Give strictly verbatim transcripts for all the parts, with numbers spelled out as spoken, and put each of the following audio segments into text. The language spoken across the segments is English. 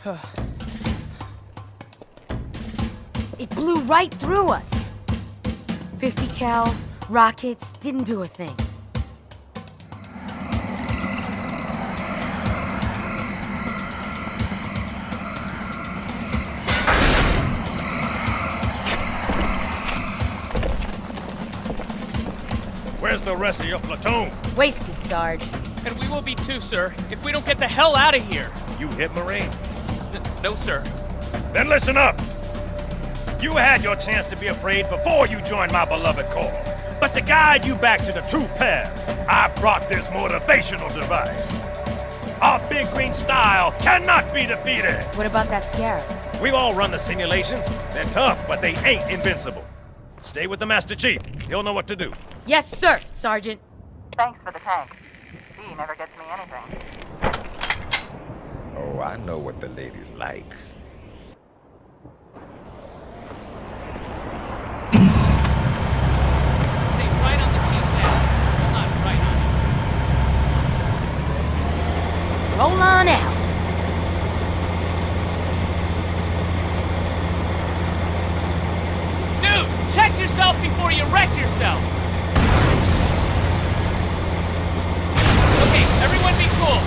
It blew right through us. fifty cal, rockets, didn't do a thing. Where's the rest of your platoon? Wasted, Sarge. And we will be too, sir, if we don't get the hell out of here. You hit Marine? N no, sir. Then listen up. You had your chance to be afraid before you joined my beloved corps. But to guide you back to the true path, I brought this motivational device. Our big green style cannot be defeated. What about that scarab? We've all run the simulations. They're tough, but they ain't invincible. Stay with the Master Chief. He'll know what to do. Yes, sir, Sergeant. Thanks for the tank. He never gets me anything. Oh, I know what the ladies like. Stay right on the keys now. Not right on it. Roll on out. Dude, check yourself before you wreck yourself. Okay, everyone be cool.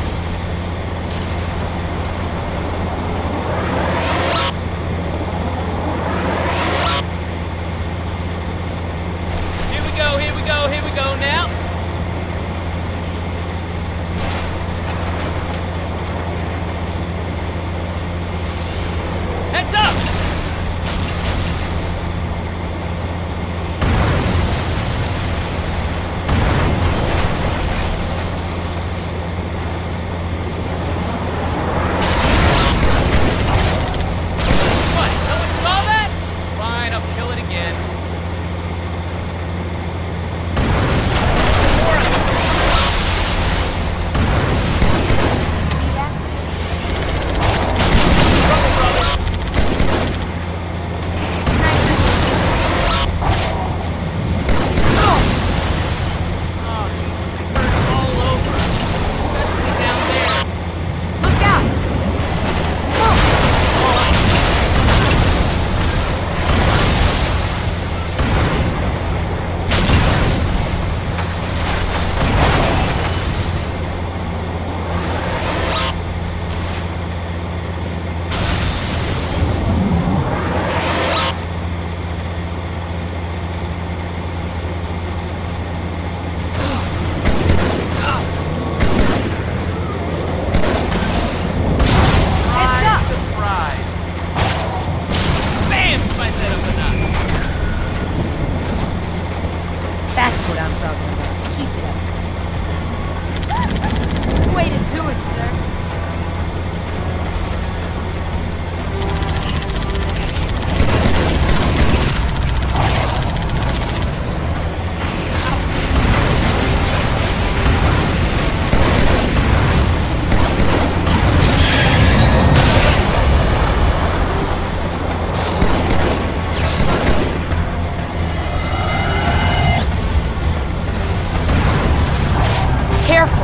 Here we go, here we go, here we go now. Heads up! That's what I'm talking about. Keep it up. Way to do it, sir. Careful.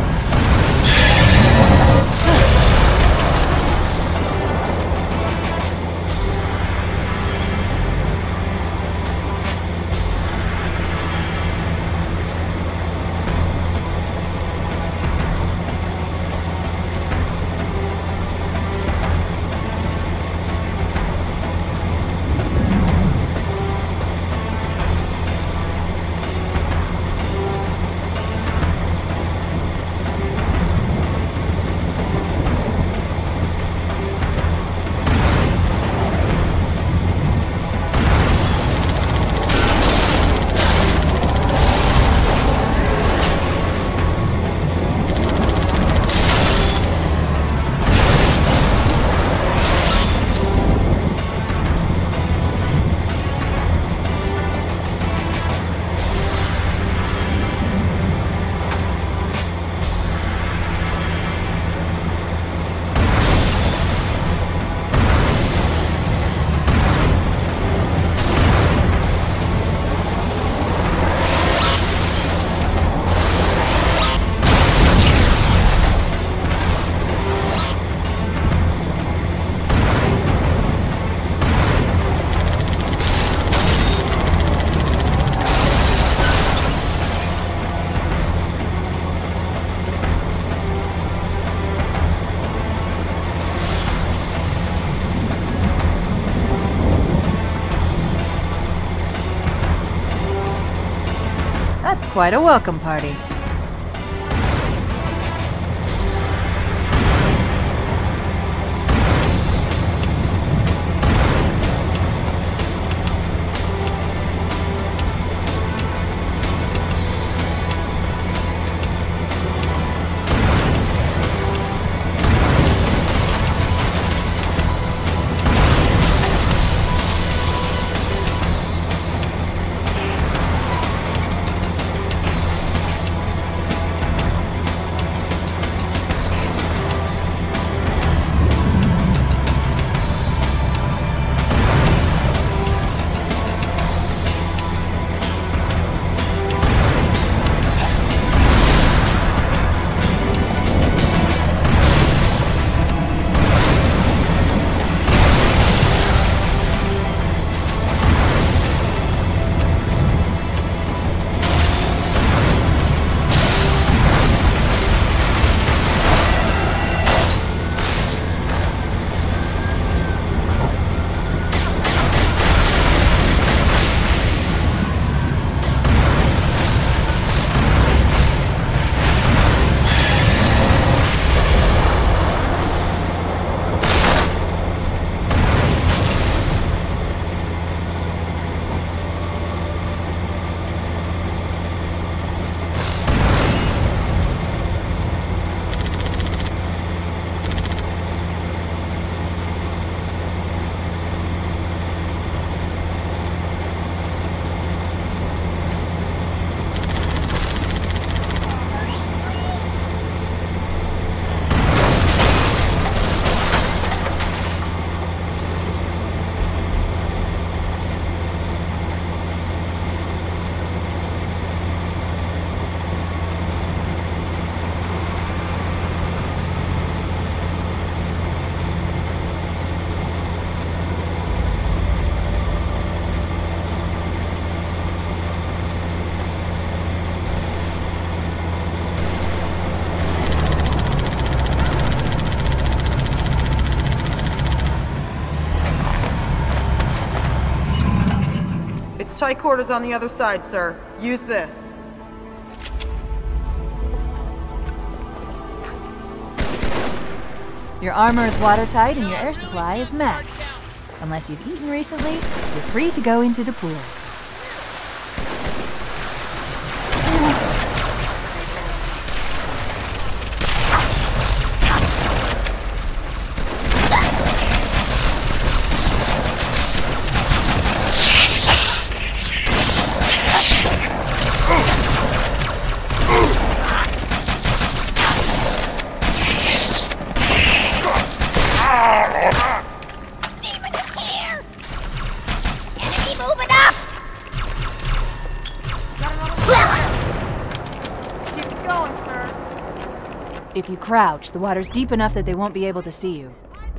Quite a welcome party. Tight quarters on the other side, sir. Use this. Your armor is watertight and your air supply is maxed. Unless you've eaten recently, you're free to go into the pool. If you crouch, the water's deep enough that they won't be able to see you.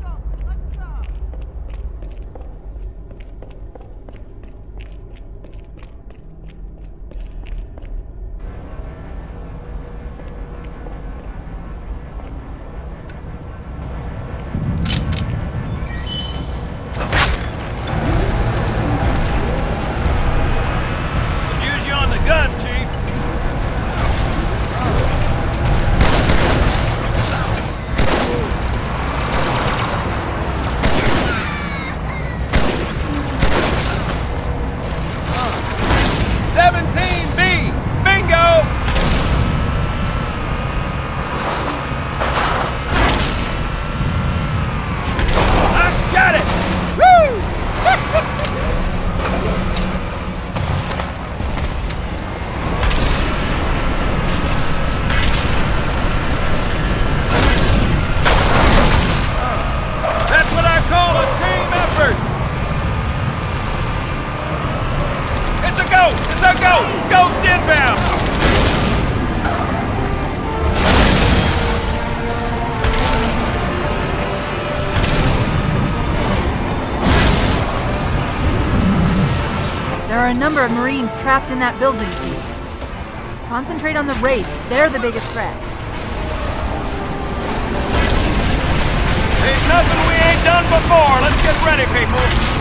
Use you on the gun, Chief. There are a number of Marines trapped in that building, Chief. Concentrate on the Wraiths. They're the biggest threat. There's nothing we ain't done before. Let's get ready, people.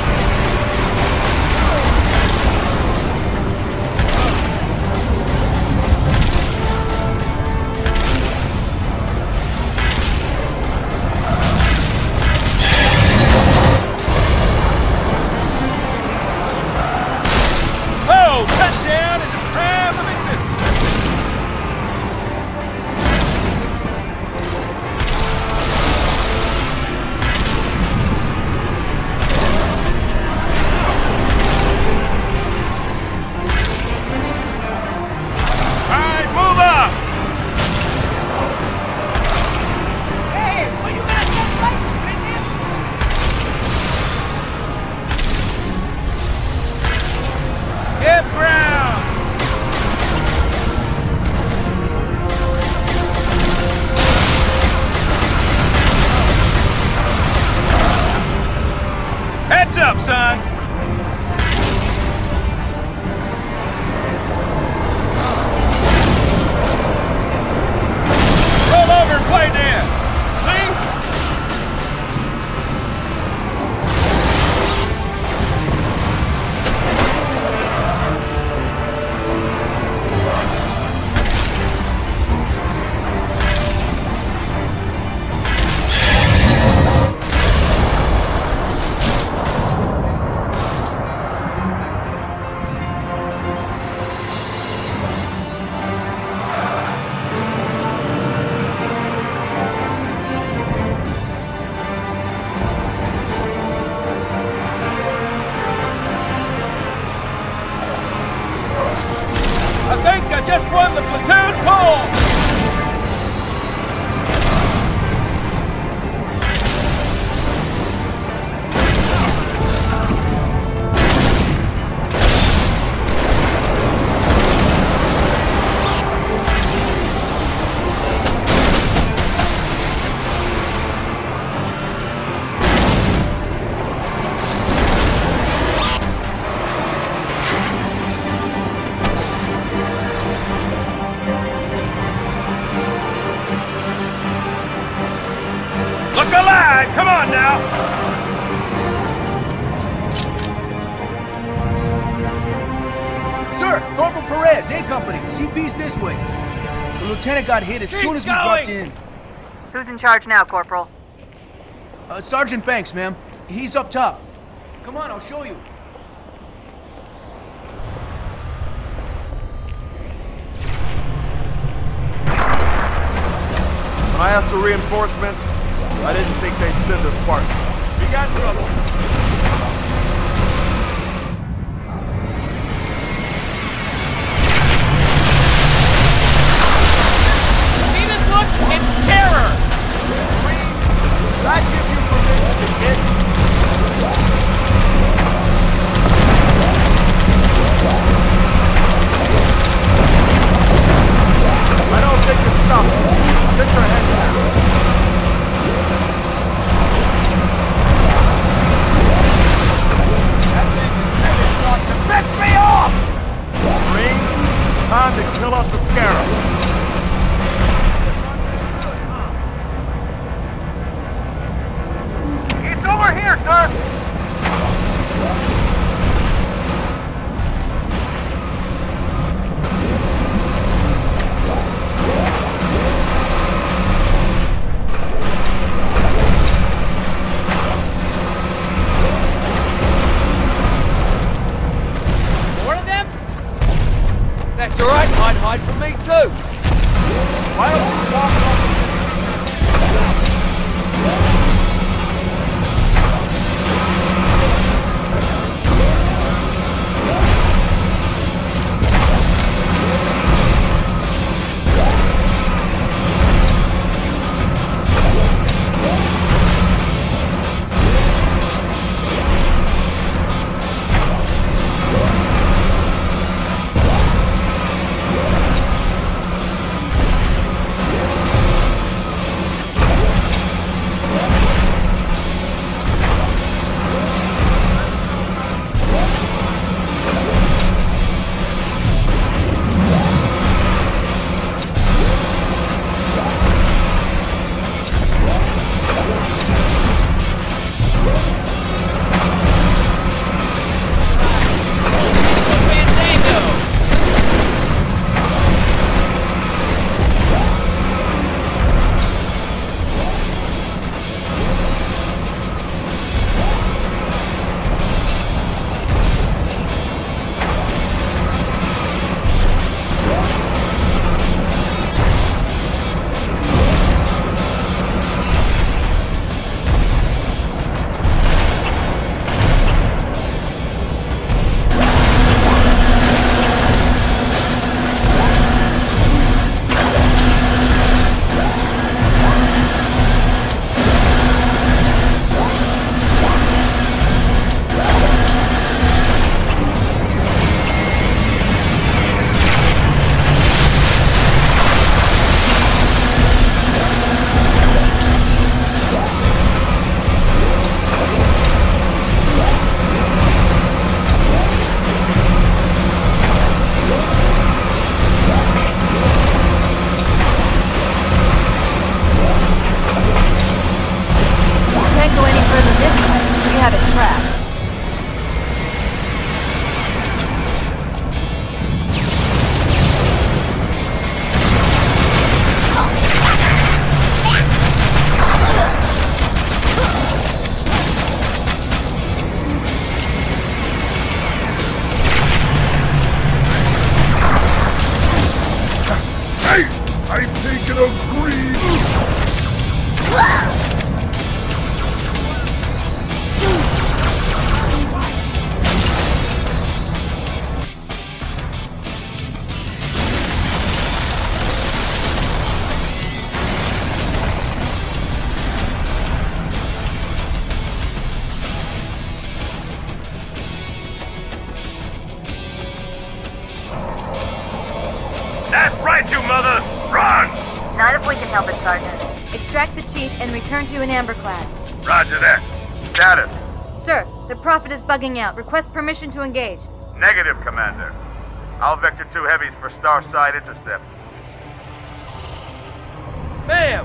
Look alive! Come on now! Sir, Corporal Perez, A Company. C P's this way. The lieutenant got hit as Keep soon as we going. dropped in. Who's in charge now, Corporal? Uh, Sergeant Banks, ma'am. He's up top. Come on, I'll show you. When I asked for reinforcements, I didn't think they'd send a Spartan. We got trouble. See this look? It's terror! Did I give you permission to hit? I don't think it's stop. Get your head down. That thing is really starting to piss me off! Marines, time to kill us a scarab. It's over here, sir! More of them? That's alright, I'd hide from me too. Why don't you walk off? Extract the chief and return to an amberclad. Roger that. Status. Sir, the Prophet is bugging out. Request permission to engage. Negative, Commander. I'll vector two heavies for Starside intercept. Ma'am, slip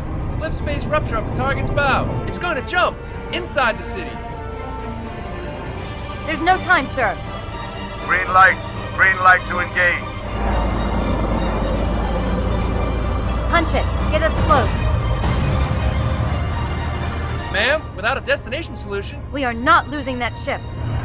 slip space rupture off the target's bow. It's going to jump inside the city. There's no time, sir. Green light. Green light to engage. Punch it. Get us close. Ma'am, without a destination solution... We are not losing that ship.